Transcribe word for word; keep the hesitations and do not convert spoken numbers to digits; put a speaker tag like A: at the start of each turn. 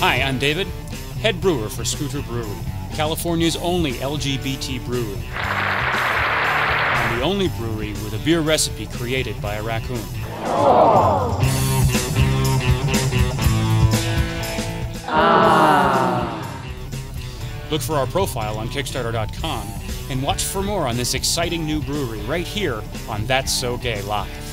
A: Hi, I'm David, head brewer for Scooter Brewery, California's only L G B T brewery. And the only brewery with a beer recipe created by a raccoon. Ah. Look for our profile on Kickstarter dot com and watch for more on this exciting new brewery right here on That's So Gay Live.